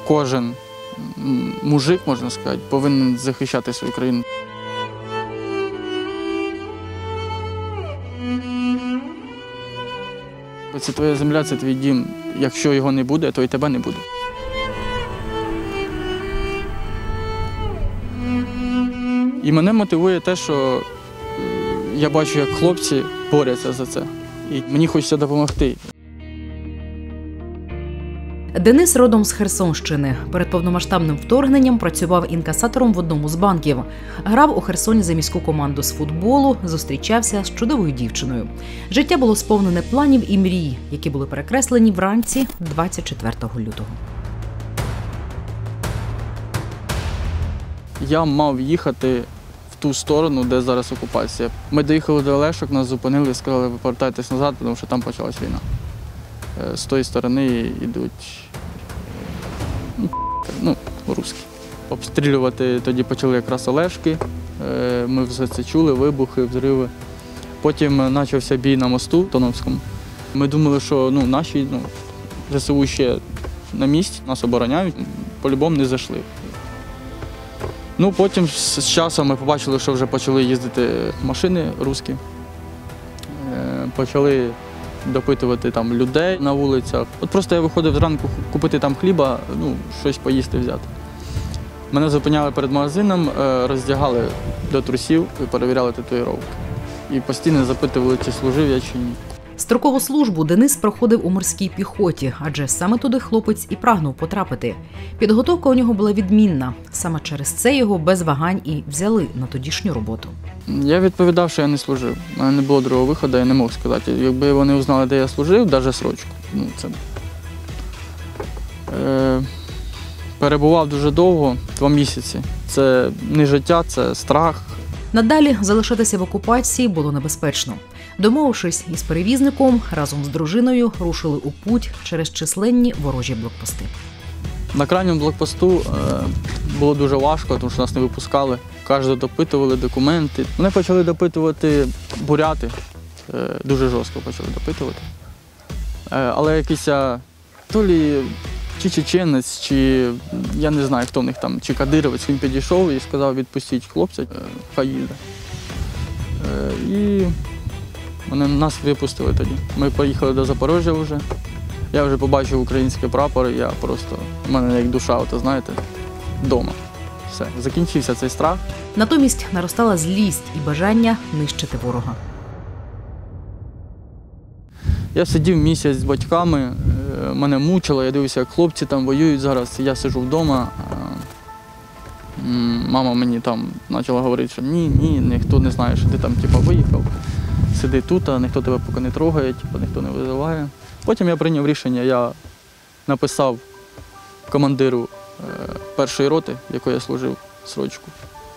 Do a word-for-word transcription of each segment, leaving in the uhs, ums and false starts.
кожен мужик, можна сказати, повинен захищати свою країну. Це твоя земля, це твій дім. Якщо його не буде, то і тебе не буде. І мене мотивує те, що я бачу, як хлопці борються за це. І мені хочеться допомогти. Денис родом з Херсонщини. Перед повномасштабним вторгненням працював інкасатором в одному з банків. Грав у Херсоні за міську команду з футболу, зустрічався з чудовою дівчиною. Життя було сповнене планів і мрій, які були перекреслені вранці двадцять четвертого лютого. Я мав їхати в ту сторону, де зараз окупація. Ми доїхали до Олешок, нас зупинили і сказали, ви повертайтесь назад, тому що там почалась війна. З тої сторони йдуть, ну, русські. Обстрілювати тоді почали якраз Олешки, ми все це чули, вибухи, взриви. Потім почався бій на мосту Тоновському. Ми думали, що ну, наші ну, ЗСУ ще на місці, нас обороняють, по-любому не зайшли. Ну, потім з часом ми побачили, що вже почали їздити машини русські, почали допитувати там людей на вулицях. От просто я виходив зранку купити там хліба, ну, щось поїсти взяти. Мене зупиняли перед магазином, роздягали до трусів і перевіряли татуїровки. І постійно запитували, чи служив я, чи ні. Строкову службу Денис проходив у морській піхоті, адже саме туди хлопець і прагнув потрапити. Підготовка у нього була відмінна. Саме через це його без вагань і взяли на тодішню роботу. Я відповідав, що я не служив. У мене не було другого виходу, я не мог сказати. Якби вони узнали, де я служив, навіть срочку. Ну, це... Е... Перебував дуже довго, два місяці. Це не життя, це страх. Надалі залишатися в окупації було небезпечно. Домовившись із перевізником, разом з дружиною рушили у путь через численні ворожі блокпости. На крайньому блокпосту е, було дуже важко, тому що нас не випускали. Кожного допитували документи. Мене почали допитувати буряти, е, дуже жорстко почали допитувати. Е, але якийсь то лі чи чеченець, чи я не знаю, хто в них там, чи кадировець, він підійшов і сказав, відпустіть хлопця, е, хай їде. Е, і Вони нас випустили тоді. Ми поїхали до Запоріжжя вже. Я вже побачив український прапор, і я просто, у мене як душа, от, знаєте, вдома. Все, закінчився цей страх. Натомість наростала злість і бажання нищити ворога. Я сидів місяць з батьками, мене мучило, я дивився, як хлопці там воюють зараз, я сиджу вдома. Мама мені там почала говорити, що ні, ні, ніхто не знає, що ти там типу, виїхав. Сиди тут, а ніхто тебе поки не трогає, типу, ніхто не визиває. Потім я прийняв рішення, я написав командиру е, першої роти, в якої я служив, срочку.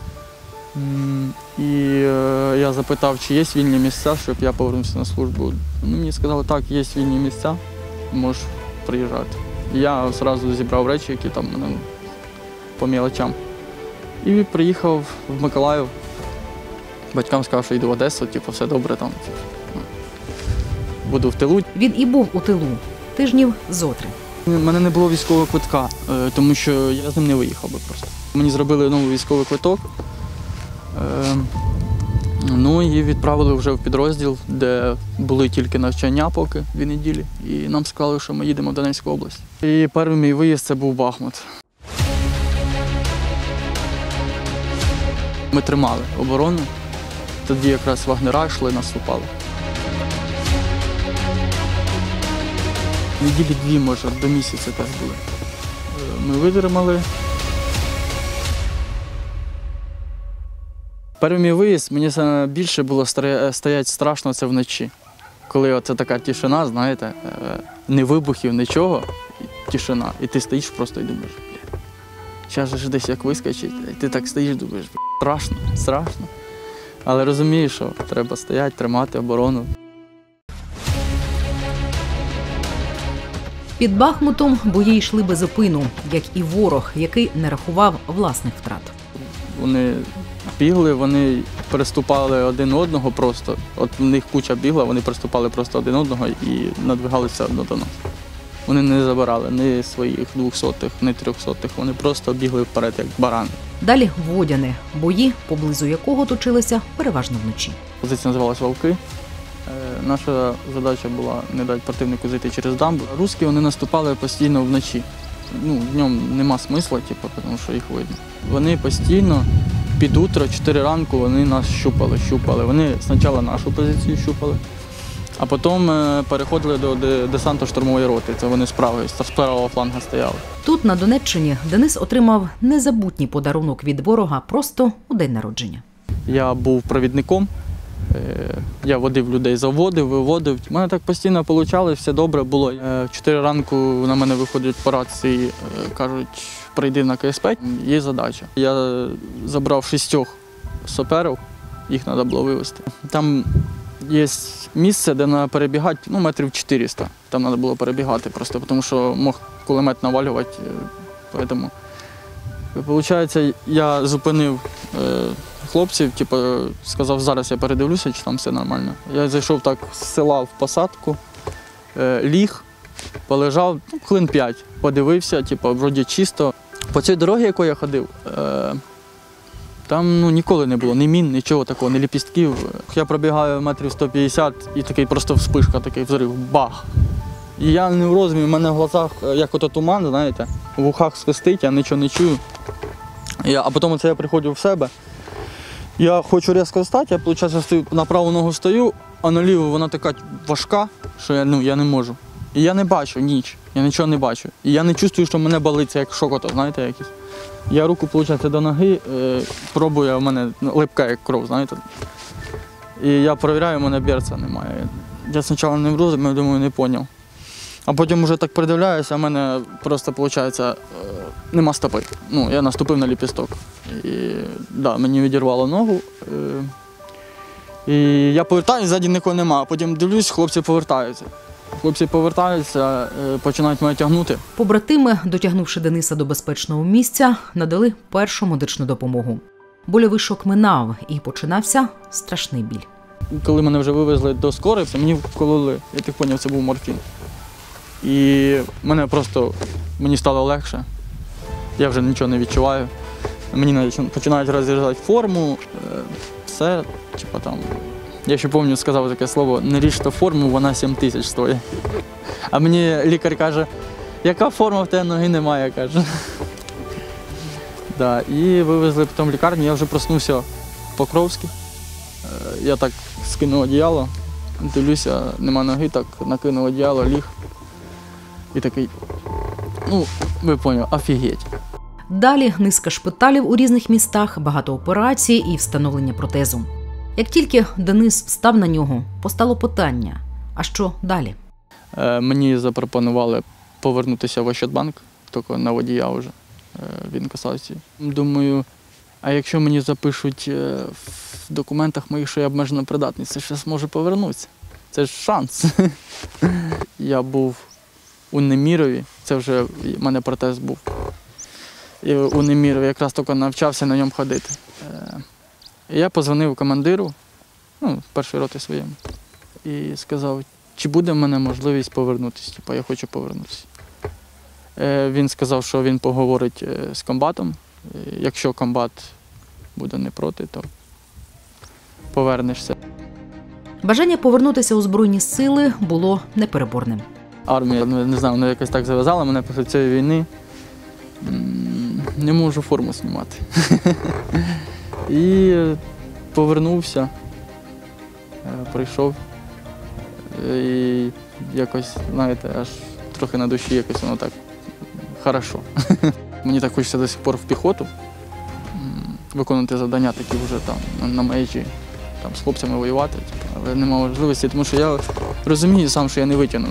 І е, я запитав, чи є вільні місця, щоб я повернувся на службу. Мені сказали, так, є вільні місця, можеш приїжджати. І я одразу зібрав речі, які там ну, по мілочам. І приїхав в Миколаїв. Батькам сказав, що йду в Одесу, типу, все добре там. Типу, буду в тилу. Він і був у тилу. Тижнів зо три. У мене не було військового квитка, тому що я з ним не виїхав би просто. Мені зробили новий військовий квиток. Ну і відправили вже в підрозділ, де були тільки навчання поки дві неділі. І нам сказали, що ми їдемо в Донецьку область. І перший мій виїзд – це був Бахмут. Ми тримали оборону. Тоді якраз вагнера йшли, наступали. Неділі дві, може, до місяця теж були. Ми витримали. Перший мій виїзд, мені більше було стояти страшно це вночі. Коли оце така тишина, знаєте, не вибухів, нічого, тишина. І ти стоїш просто і думаєш, бля, зараз же десь як вискочить. І ти так стоїш, думаєш, бля, страшно, страшно. Але розумієш, що треба стояти, тримати оборону. Під Бахмутом бої йшли без зупину, як і ворог, який не рахував власних втрат. Вони бігли, вони переступали один одного просто. От в них куча бігла, вони переступали просто один одного і надвигалися одно до нас. Вони не забирали ні своїх двохсотих, ні трьохсотих, вони просто бігли вперед, як барани. Далі Водяне, бої, поблизу якого точилися переважно вночі. Позиція називалась «Вовки». Е, Наша задача була не дати противнику зайти через дамбу. Русські вони наступали постійно вночі. Ну, днем нема смисла, типу, тому що їх видно. Вони постійно під утро, чотири ранку, вони нас щупали, щупали. Вони спочатку нашу позицію щупали, а потім е, переходили до де- десантно-штурмової роти. Це вони з правої, з правого фланга стояли. Тут, на Донеччині, Денис отримав незабутній подарунок від ворога просто у день народження. Я був провідником, е, я водив людей, заводив, виводив. У мене так постійно вийшло, все добре було. Е, В чотири ранку на мене виходять по рації, е, кажуть, прийди на КСП, є задача. Я забрав шістьох саперів, їх треба було вивезти. Там є місце, де треба перебігати, ну, метрів чотириста. Там треба було перебігати просто, тому що мог кулемет навалювати. е, Тому, виходить, я зупинив е, хлопців, типу, сказав, зараз я передивлюся, чи там все нормально. Я зайшов так з села в посадку, е, ліг, полежав, ну, хвилин п'ять, подивився, типу, вроді чисто. По цій дорозі, якою я ходив, е, там ну, ніколи не було ні мін, нічого такого, ні ліпістків. Я пробігаю метрів сто п'ятдесят і такий просто вспишка, такий взрив, бах. І я не в розумі, в мене в глазах, як ото туман, знаєте, в ухах свистить, я нічого не чую. Я, а потім це я приходжу в себе. Я хочу різко встати, я, виходить, стою, на праву ногу стою, а на ліву вона така важка, що я, ну, я не можу. І я не бачу ніч, я нічого не бачу. І я не чувствую, що мене болить, це як шокото, знаєте, якийсь. Я руку, виходить, до ноги, е, пробую, в мене липка як кров, знаєте. І я перевіряю, у мене берця немає. Я спочатку не в розумі, думаю, не зрозумів. А потім вже так придивляюся, а в мене просто, виходить, е, нема стопи. Ну, я наступив на ліпісток. І, да, мені відірвало ногу. Е, і я повертаюся, ззаді нікого нема. А потім дивлюсь, хлопці повертаються. Хлопці повертаються, е, починають мене тягнути. Побратими, дотягнувши Дениса до безпечного місця, надали першу медичну допомогу. Больовий шок минав і починався страшний біль. Коли мене вже вивезли до скорої, мені вкололи, я так зрозумів, це був морфін. І мене просто, мені стало легше, я вже нічого не відчуваю. Мені починають розрізати форму, е, все, типу там. Я ще пам'ятаю, сказав таке слово, не ріжте форму, вона сім тисяч стоїть. А мені лікар каже, яка форма в тебе ноги немає, каже. Да, і вивезли потім в лікарню, я вже проснувся в Покровській. Я так скинув одіяло, дивлюся, нема ноги, так накинув одіяло, ліг. І такий, ну, ви поняли, офігеть. Далі низка шпиталів у різних містах, багато операцій і встановлення протезу. Як тільки Денис встав на нього, постало питання, а що далі? Е, мені запропонували повернутися в Ощадбанк, тільки на водія вже, е, в інкасації. Думаю, а якщо мені запишуть е, в документах моїх, що я обмежено придатний, це ще зможу повернутися. Це ж шанс. Я був у Немірові, це вже в мене протез був. І у Немірові якраз тільки навчався на ньому ходити. Е, і я позвонив командиру, ну, першої роти своєму, і сказав, чи буде в мене можливість повернутися, типу, я хочу повернутися. Е, він сказав, що він поговорить е, з комбатом, е, якщо комбат буде не проти, то повернешся. Бажання повернутися у Збройні сили було непереборним. Армія, ну, не знаю, вона якось так зав'язала мене після цієї війни. М, Не можу форму знімати. І повернувся, е, прийшов. Е, І якось, знаєте, аж трохи на душі якось воно так хорошо. Мені так хочеться до сих пор в піхоту м, виконувати завдання такі вже там на- на межі, там з хлопцями воювати, типу, але немає можливості, тому що я розумію сам, що я не витягну.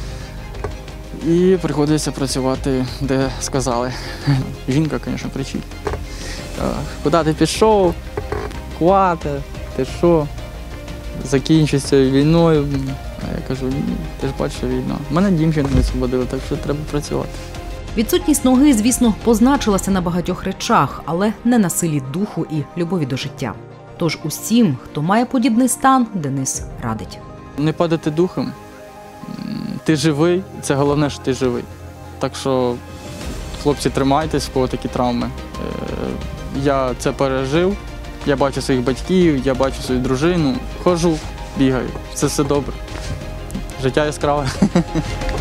І приходиться працювати, де сказали. Жінка, звісно, кричить. Так, куди ти пішов? Хватить, ти що? Закінчиться війною. А я кажу, ні, ти ж бачиш, війна. Мене дівчину освободили, так що треба працювати. Відсутність ноги, звісно, позначилася на багатьох речах, але не на силі духу і любові до життя. Тож усім, хто має подібний стан, Денис радить. Не падати духом, м, ти живий, це головне, що ти живий. Так що, хлопці, тримайтесь, в кого такі травми. Я це пережив, я бачу своїх батьків, я бачу свою дружину, ходжу, бігаю, це все добре. Життя яскраве.